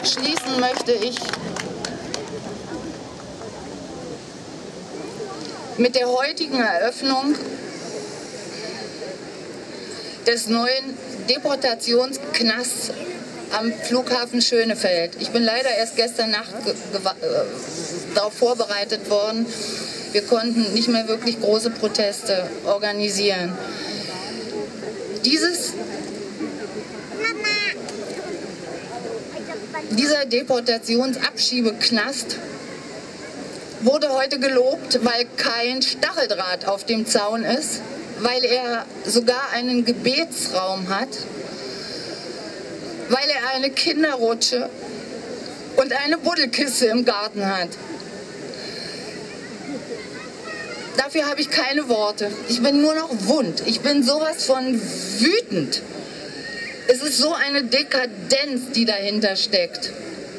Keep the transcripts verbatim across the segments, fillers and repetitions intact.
Schließen möchte ich mit der heutigen Eröffnung des neuen Deportationsknasts am Flughafen Schönefeld. Ich bin leider erst gestern Nacht äh, darauf vorbereitet worden. Wir konnten nicht mehr wirklich große Proteste organisieren. Dieses, dieser Deportationsabschiebeknast wurde heute gelobt, weil kein Stacheldraht auf dem Zaun ist, weil er sogar einen Gebetsraum hat, weil er eine Kinderrutsche und eine Buddelkiste im Garten hat. Dafür habe ich keine Worte. Ich bin nur noch wund. Ich bin sowas von wütend. Es ist so eine Dekadenz, die dahinter steckt.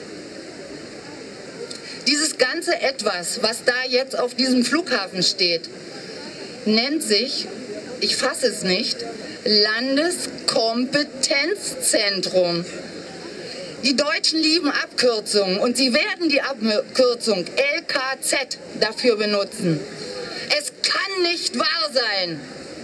Dieses ganze Etwas, was da jetzt auf diesem Flughafen steht, nennt sich, ich fasse es nicht, Landeskompetenzzentrum. Die Deutschen lieben Abkürzungen und sie werden die Abkürzung L K Z dafür benutzen. Es kann nicht wahr sein.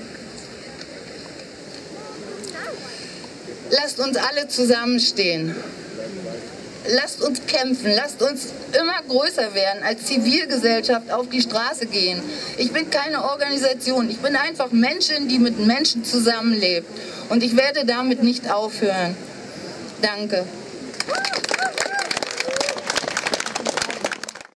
Lasst uns alle zusammenstehen. Lasst uns kämpfen, lasst uns immer größer werden, als Zivilgesellschaft auf die Straße gehen. Ich bin keine Organisation, ich bin einfach Menschen, die mit Menschen zusammenlebt. Und ich werde damit nicht aufhören. Danke.